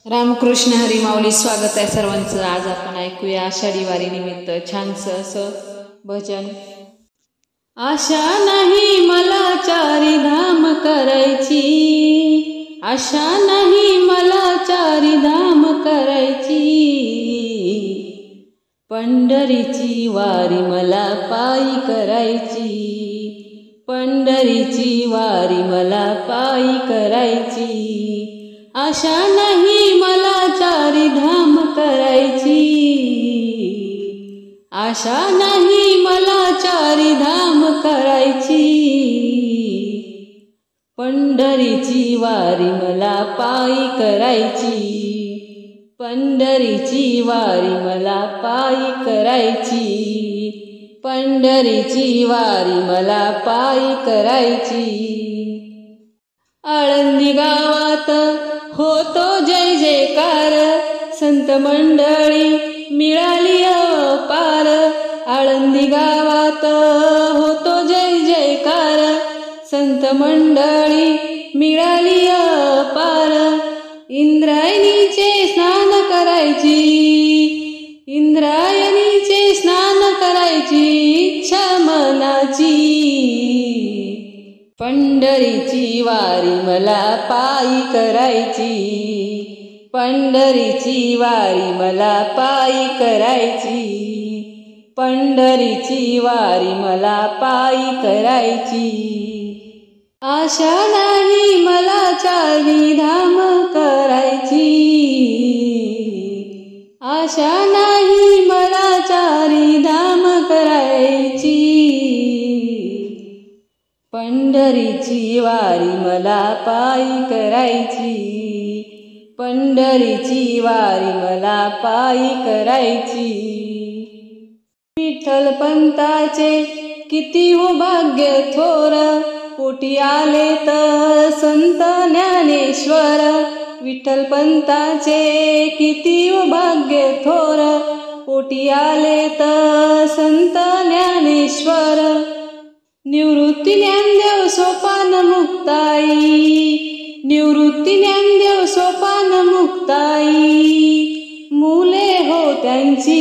रामकृष्ण हरी माऊली. स्वागत आहे सर्वांचं. आज आपण ऐकूया आषाढी वारी निमित्त छानसं असं भजन. आशा नाही मला चारी धाम करायची, आशा नाही मला चारी धाम करायची, पंढरीची वारी मला पायी करायची, पंढरीची वारी मला पायी करायची. आशा नाही मला चारी धाम करायची, आशा नाही मला चारी धाम करायची, पंढरीची वारी मला पायी करायची, पंढरीची वारी मला पायी करायची, पंढरीची वारी मला पायी करायची. आळंदी गावात होतो जय जयकार, संत मंडळी मिळाली अपार. आळंदी गावात होतो जय जयकार, संत मंडळी मिळाली अपार. इंद्रायणीचे स्नान करायची, इंद्रायणीचे स्नान करायची इच्छा मनाची, पंढरीची वारी मला पायी करायची, पंढरीची वारी मला पायी करायची, पंढरीची वारी मला पायी करायची. आशा नाही मला चारी धाम करायची, आशा नाही मला चारी धाम करायची, पंढरीची वारी मला पायी करायची, पंढरीची वारी मला पायी करायची. विठ्ठल पंताचे किती हो भाग्य थोर, पोटी आले तर संत ज्ञानेश्वर. विठ्ठल पंताचे किती हो भाग्य थोर, पोटी आले तर संत ज्ञानेश्वर. निवृत्ती ज्ञानदेव सोपान मुक्ताई, निवृत्ती ज्ञानदेव सोपान मुक्ताई, मुले हो त्यांची,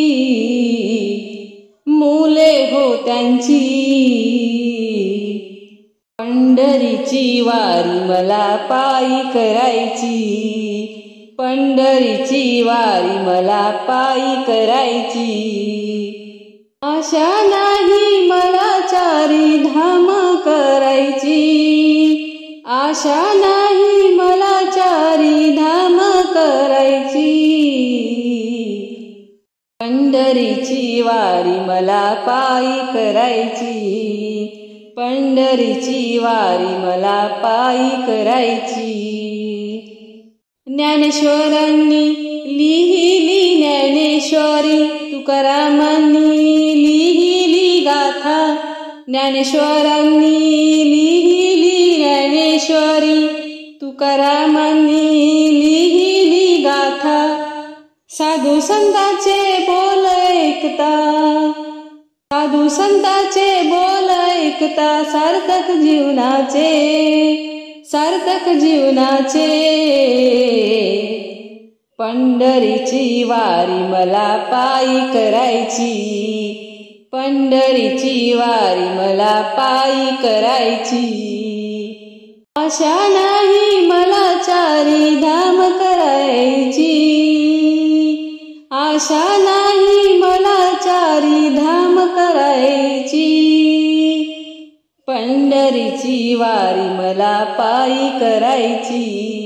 मुले हो त्यांची, पंढरीची वारी मला पायी करायची, पंढरीची वारी मला पायी करायची. आशा नाही मला चारी धाम करायची, आशा नाही मला चारी धाम करायची, पंढरीची वारी मला पायी करायची, पंढरीची वारी मला पायी करायची. ज्ञानेश्वरांनी लिहिली ज्ञानेश्वरी, तुकारामांनी लिहिली गाथा, ज्ञानेश्वरांनी लिहिली ज्ञानेश्वरी, तुकारामांनी लिहिली गाथा. साधू संतांचे बोल ऐकता, साधू संतांचे बोल ऐकता, सार्थक जीवनाचे, सार्थक जीवनाचे, पंढरीची वारी मला पायी करायची, पंढरीची वारी मला पायी करायची. आशा नाही मला चारी धाम करायची, आशा नाही मला चारी धाम करायची, पंढरीची वारी मला पायी करायची,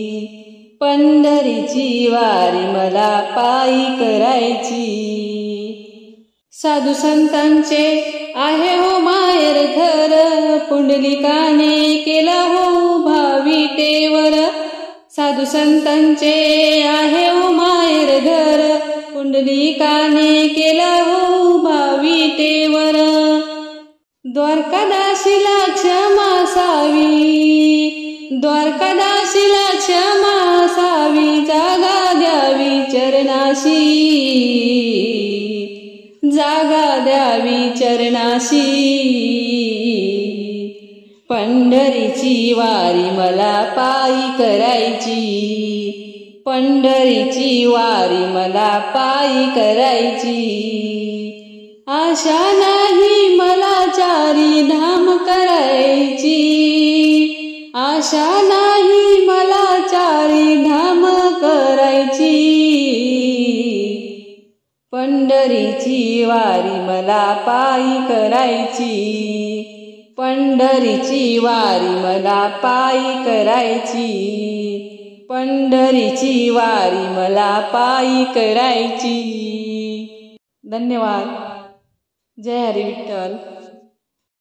पंढरीची वारी मला पायी करायची. साधू संतांचे आहे हो माहेर घर, पुंडलिकाने केला हो भावितेवर. साधू संतांचे आहे हो माहेर घर, पुंडलिकाने केला हो भावितेवर. द्वारकादासीला क्षमा सावी, द्वारकादासीला क्षमा सावी, जागा द्यावी चरणाशी, जागा द्यावी चरणाशी, पंढरीची वारी मला पायी करायची, पंढरीची वारी मला पायी करायची, आशा नाही मला चारी धाम करायची, आशा नाही मला चारी धाम करायची, पंढरीची वारी मला पायी करायची, पंढरीची वारी मला पायी करायची, पंढरीची वारी मला पायी करायची। धन्यवाद। जय हरी विठ्ठल।